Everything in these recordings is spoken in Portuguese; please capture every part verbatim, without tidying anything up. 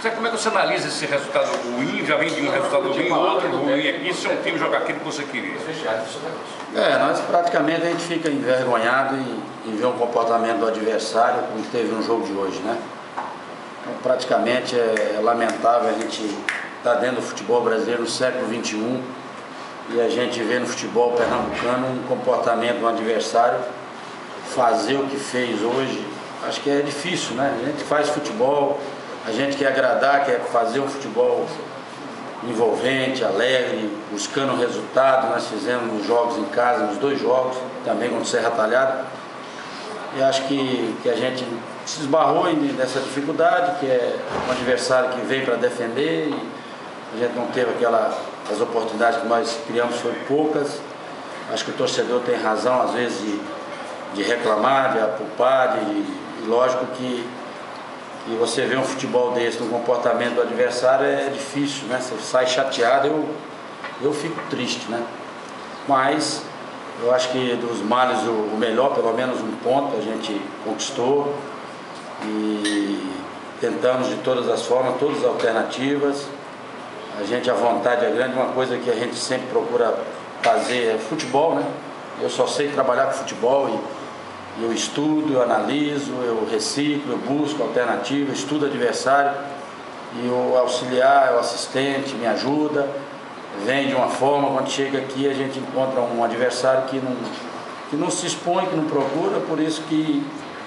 Como é que você analisa esse resultado ruim? Já vem de um resultado ruim, outro ruim aqui, se é um time jogar aquilo que você queria? É, nós praticamente a gente fica envergonhado em, em ver um comportamento do adversário como teve no jogo de hoje, né? Então, praticamente é, é lamentável a gente estar dentro do futebol brasileiro no século vinte e um e a gente vê no futebol pernambucano um comportamento do adversário fazer o que fez hoje. Acho que é difícil, né? A gente faz futebol, a gente quer agradar, quer fazer um futebol envolvente, alegre, buscando resultado. Nós fizemos os jogos em casa, nos dois jogos, também contra o Serra Talhada. E acho que, que a gente se esbarrou nessa dificuldade, que é um adversário que veio para defender e a gente não teve aquela, as oportunidades que nós criamos foram poucas. Acho que o torcedor tem razão, às vezes, de, de reclamar, de apupar, de, e lógico que E você vê um futebol desse, um comportamento do adversário, é difícil, né? Você sai chateado, eu, eu fico triste, né? Mas eu acho que dos males o, o melhor, pelo menos um ponto a gente conquistou e tentamos de todas as formas, todas as alternativas. A gente, a vontade é grande, uma coisa que a gente sempre procura fazer é futebol, né? Eu só sei trabalhar com futebol e eu estudo, eu analiso, eu reciclo, eu busco alternativas, estudo adversário e o auxiliar, o assistente me ajuda, vem de uma forma, quando chega aqui a gente encontra um adversário que não, que não se expõe, que não procura, por isso que,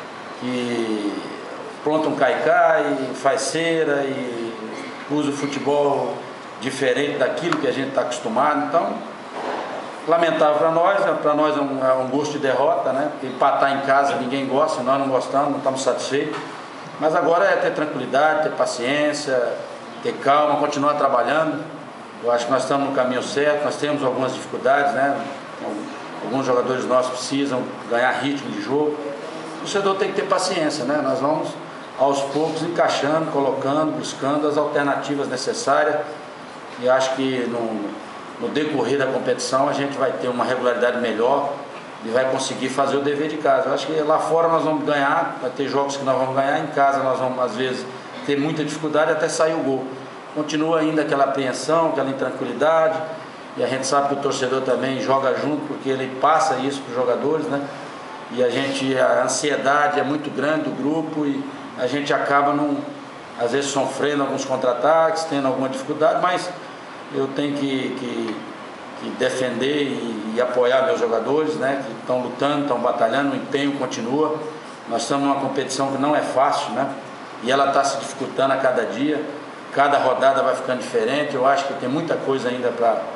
que pronto um cai-cai, faz cera e usa o futebol diferente daquilo que a gente está acostumado. Então, lamentável para nós, para nós é um, é um gosto de derrota, né? Porque empatar em casa ninguém gosta, nós não gostamos, não estamos satisfeitos. Mas agora é ter tranquilidade, ter paciência, ter calma, continuar trabalhando. Eu acho que nós estamos no caminho certo, nós temos algumas dificuldades, né? Alguns jogadores nossos precisam ganhar ritmo de jogo. O torcedor tem que ter paciência, né? Nós vamos aos poucos encaixando, colocando, buscando as alternativas necessárias. E acho que no No decorrer da competição a gente vai ter uma regularidade melhor e vai conseguir fazer o dever de casa. Eu acho que lá fora nós vamos ganhar, vai ter jogos que nós vamos ganhar, em casa nós vamos às vezes ter muita dificuldade até sair o gol. Continua ainda aquela apreensão, aquela intranquilidade, e a gente sabe que o torcedor também joga junto porque ele passa isso para os jogadores, né? E a gente, a ansiedade é muito grande do grupo e a gente acaba num, às vezes sofrendo alguns contra-ataques, tendo alguma dificuldade, mas eu tenho que, que, que defender e, e apoiar meus jogadores, né, que estão lutando, estão batalhando, o empenho continua. Nós estamos numa competição que não é fácil, né, e ela está se dificultando a cada dia, cada rodada vai ficando diferente. Eu acho que tem muita coisa ainda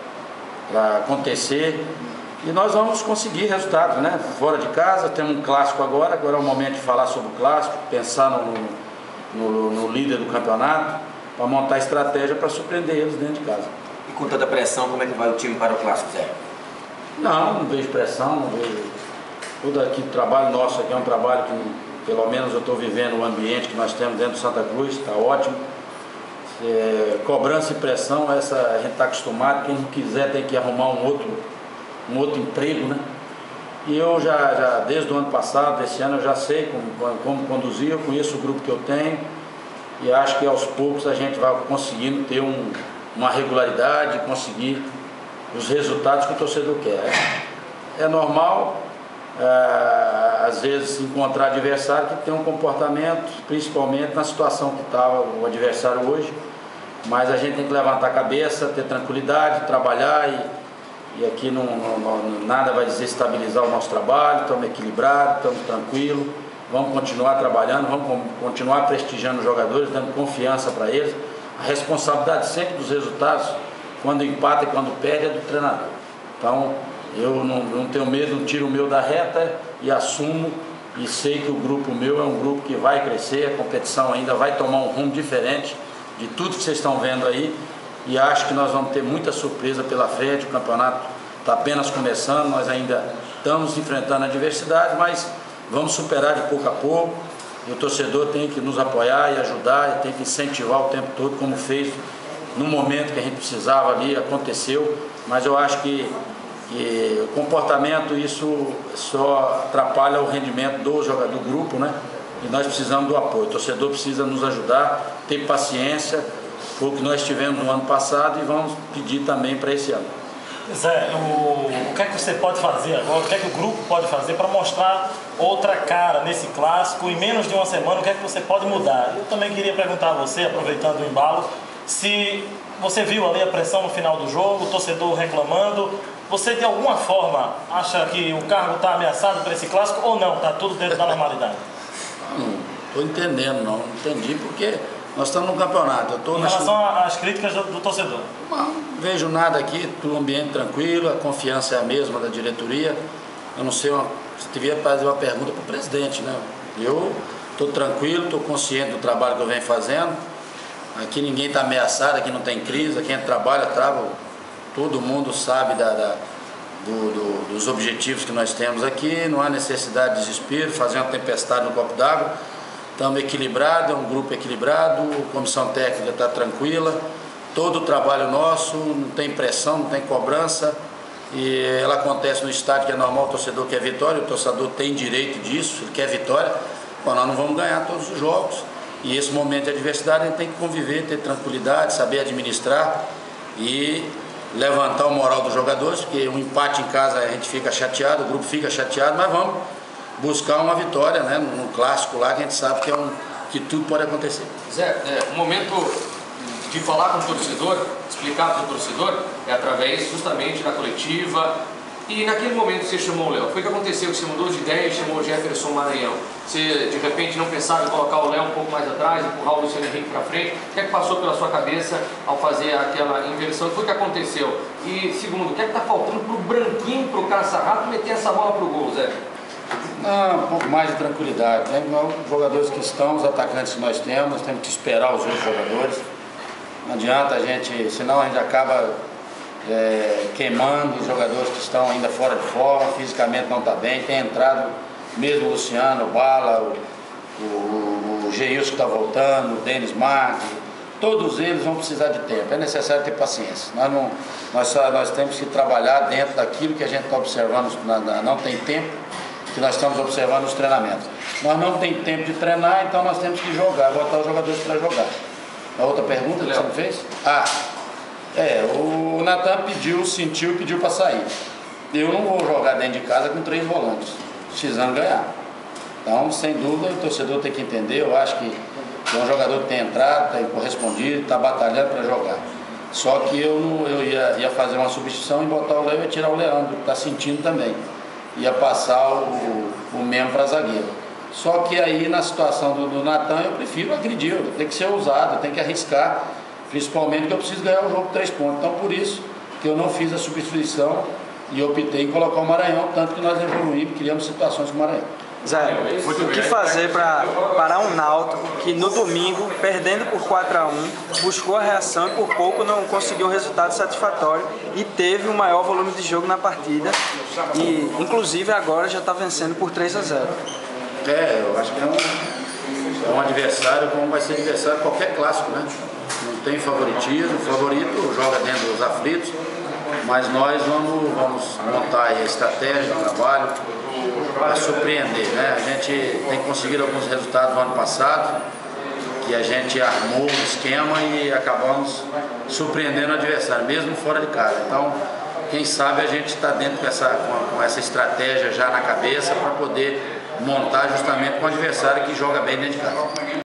para acontecer e nós vamos conseguir resultados, né, fora de casa. Temos um clássico agora, agora é o momento de falar sobre o clássico, pensar no, no, no líder do campeonato, para montar estratégia para surpreender eles dentro de casa. E com toda a pressão, como é que vai o time para o Clássico, Zé? Não, não vejo pressão, não vejo. Tudo aqui, o trabalho nosso aqui é um trabalho que, pelo menos eu estou vivendo o ambiente que nós temos dentro do Santa Cruz, está ótimo. É, cobrança e pressão, essa a gente está acostumado, quem quiser tem que arrumar um outro, um outro emprego, né? E eu já, já, desde o ano passado, desse ano, eu já sei como, como conduzir, eu conheço o grupo que eu tenho, e acho que aos poucos a gente vai conseguindo ter um, uma regularidade, conseguir os resultados que o torcedor quer. É normal, é, às vezes, encontrar adversário que tem um comportamento, principalmente na situação que estava o adversário hoje, mas a gente tem que levantar a cabeça, ter tranquilidade, trabalhar e, e aqui não, não, não, nada vai desestabilizar o nosso trabalho. Estamos equilibrados, estamos tranquilos. Vamos continuar trabalhando, vamos continuar prestigiando os jogadores, dando confiança para eles. A responsabilidade sempre dos resultados, quando empata e quando perde, é do treinador. Então, eu não, não tenho medo, não tiro o meu da reta e assumo e sei que o grupo meu é um grupo que vai crescer, a competição ainda vai tomar um rumo diferente de tudo que vocês estão vendo aí e acho que nós vamos ter muita surpresa pela frente. O campeonato está apenas começando, nós ainda estamos enfrentando a adversidade, mas vamos superar de pouco a pouco e o torcedor tem que nos apoiar e ajudar e tem que incentivar o tempo todo, como fez no momento que a gente precisava ali, aconteceu, mas eu acho que, que o comportamento, isso só atrapalha o rendimento do jogador, do grupo, né? e nós precisamos do apoio. O torcedor precisa nos ajudar, ter paciência, foi o que nós tivemos no ano passado e vamos pedir também para esse ano. Zé, o, o que é que você pode fazer agora, o que é que o grupo pode fazer para mostrar outra cara nesse clássico? Em menos de uma semana, o que é que você pode mudar? Eu também queria perguntar a você, aproveitando o embalo, se você viu ali a pressão no final do jogo, o torcedor reclamando, você de alguma forma acha que o cargo está ameaçado por esse clássico ou não? Está tudo dentro da normalidade? Não estou entendendo, não. Não entendi porque nós estamos no campeonato. Eu tô em na... relação às críticas do, do torcedor? Não vejo nada aqui, tudo ambiente tranquilo, a confiança é a mesma da diretoria. Eu não sei, uma, se tiver fazer uma pergunta para o presidente, né? Eu estou tranquilo, estou consciente do trabalho que eu venho fazendo. Aqui ninguém está ameaçado, aqui não tem crise, aqui a gente trabalha, trabalha, todo mundo sabe da, da, do, do, dos objetivos que nós temos aqui, não há necessidade de desespero, fazer uma tempestade no copo d'água. Estamos equilibrados, é um grupo equilibrado, a comissão técnica está tranquila, todo o trabalho nosso, não tem pressão, não tem cobrança, e ela acontece no estádio, que é normal, o torcedor quer vitória, o torcedor tem direito disso, ele quer vitória, mas nós não vamos ganhar todos os jogos, e esse momento de adversidade a gente tem que conviver, ter tranquilidade, saber administrar e levantar o moral dos jogadores, porque um empate em casa a gente fica chateado, o grupo fica chateado, mas vamos buscar uma vitória, né, num clássico lá que a gente sabe que, é um, que tudo pode acontecer. Zé, é, o momento de falar com o torcedor, explicar para o torcedor, é através justamente da coletiva. E naquele momento você chamou o Léo, foi o que aconteceu, que você mudou de ideia e chamou o Jefferson Maranhão. Você de repente não pensava em colocar o Léo um pouco mais atrás, empurrar o Luciano Henrique para frente. O que é que passou pela sua cabeça ao fazer aquela inversão? Foi o que aconteceu? E segundo, o que é que está faltando para o Branquinho, para o Caça-Rato meter essa bola para o gol, Zé? Não, um pouco mais de tranquilidade, né? Os jogadores que estão, os atacantes que nós temos, nós temos que esperar os outros jogadores. Não adianta a gente, senão a gente acaba é, queimando os jogadores que estão ainda fora de forma, fisicamente não está bem. Tem entrado mesmo o Luciano, o Bala, o, o, o Geilson que está voltando, o Denis Marques, todos eles vão precisar de tempo, é necessário ter paciência. Nós, não, nós, só, nós temos que trabalhar dentro daquilo que a gente está observando, na, na, não tem tempo, que nós estamos observando nos treinamentos. Nós não tem tempo de treinar, então nós temos que jogar, botar os jogadores para jogar. A outra pergunta que você me fez? Ah, é, o Natan pediu, sentiu e pediu para sair. Eu não vou jogar dentro de casa com três volantes, precisando ganhar. Então, sem dúvida, o torcedor tem que entender, eu acho que é um jogador que tem entrado, tem correspondido, está batalhando para jogar. Só que eu, não, eu ia, ia fazer uma substituição e botar o Léo e tirar o Leandro, que está sentindo também. Ia passar o, o mesmo para zagueiro. Só que aí na situação do, do Natan eu prefiro agredir, tem que ser ousado, tem que arriscar, principalmente que eu preciso ganhar o jogo de três pontos. Então por isso que eu não fiz a substituição e optei em colocar o Maranhão, tanto que nós evoluímos, criamos situações com o Maranhão. Zé, o que fazer para parar um Náutico que no domingo, perdendo por quatro a um, buscou a reação e por pouco não conseguiu um resultado satisfatório e teve o maior volume de jogo na partida e inclusive agora já está vencendo por três a zero. É, eu acho que é um, é um adversário como vai ser adversário qualquer clássico, né? Não tem favoritismo, o favorito joga dentro dos aflitos, mas nós vamos, vamos montar a estratégia de trabalho para surpreender, né? A gente tem conseguido alguns resultados no ano passado, que a gente armou um esquema e acabamos surpreendendo o adversário, mesmo fora de casa. Então, quem sabe a gente está dentro com essa, com, com essa estratégia já na cabeça para poder montar justamente com um adversário que joga bem dentro de casa.